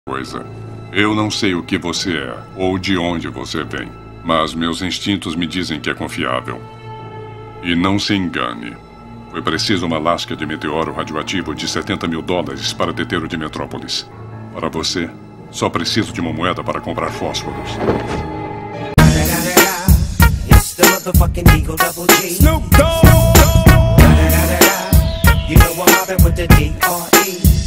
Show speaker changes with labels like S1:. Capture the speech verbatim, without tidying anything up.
S1: coisa. Eu não sei o que você é ou de onde você vem, mas meus instintos me dizem que é confiável. E não se engane. Foi preciso uma lasca de meteoro radioativo de setenta mil dólares para deter o de Metrópolis. Para você, só preciso de uma moeda para comprar fósforos.
S2: Snoop Dogg. You know I'm mobbing with the D R E.